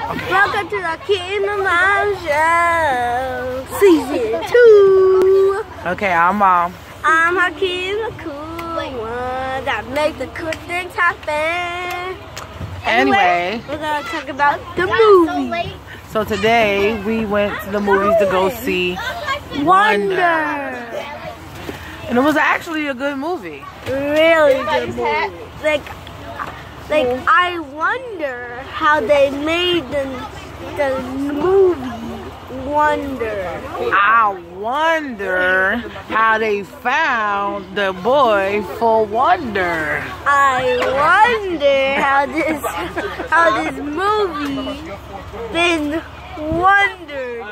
Okay. Welcome to the Kingdom Mom Show, Season 2. Okay, I'm Mom. I'm Hakeem, the cool one that makes the cool things happen. Anyway, we're going to talk about the movie. So today, we went to the movies to go see Wonder. And it was actually a good movie. Really good movie. Like I wonder how they made the movie Wonder. I wonder how they found the boy for Wonder. I wonder how this movie been wondered.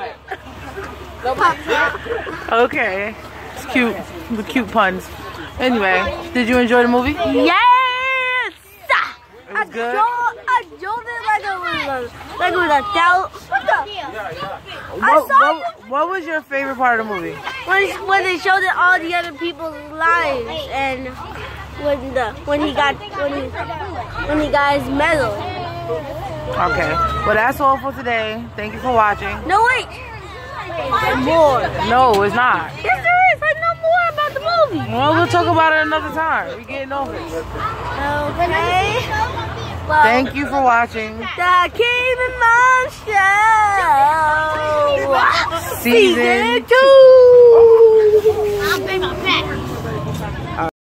Okay, it's cute. The cute puns. Anyway, did you enjoy the movie? Yes. It was good. I drove it like it was a doubt. What was your favorite part of the movie? When they showed all the other people's lives and when he got his medal. Okay. Well, that's all for today. Thank you for watching. No wait. More. No, it's not. Yes, there is. I know more about the movie. Well, we'll talk about it another time. We're getting over it. Okay. Well, thank you for watching the Kingdom Mom Show. Season 2.